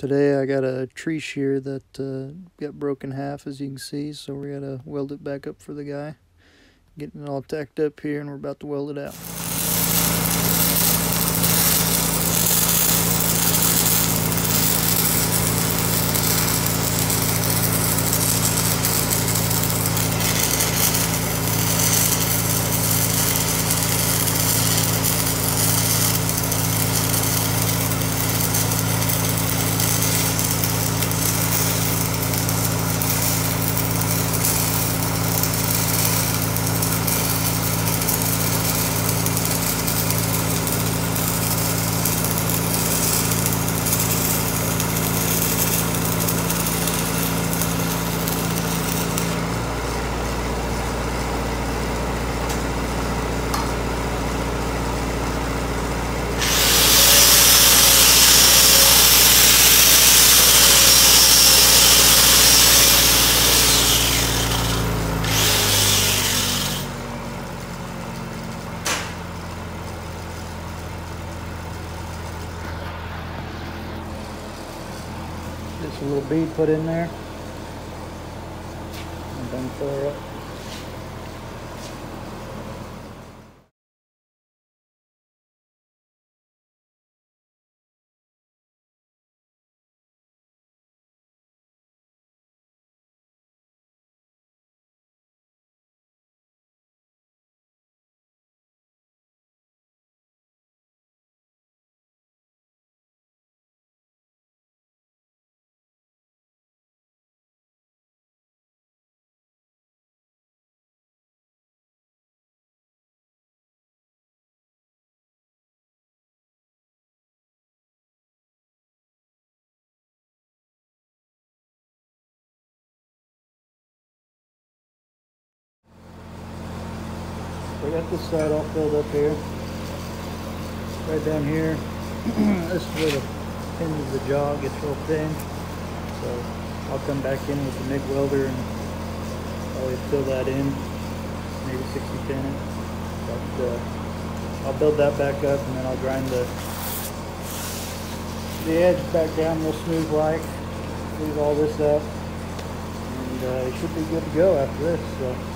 Today I got a tree shear that got broken in half, as you can see, so we gotta weld it back up for the guy. Getting it all tacked up here, and we're about to weld it out. Just a little bead put in there, and then fill her up. So I got this side all filled up here. Right down here, this is where the end of the jaw gets real thin. So I'll come back in with the MIG welder and probably fill that in, maybe 60-10 it. But I'll build that back up, and then I'll grind the edge back down real smooth like. Leave all this up, and it should be good to go after this. So.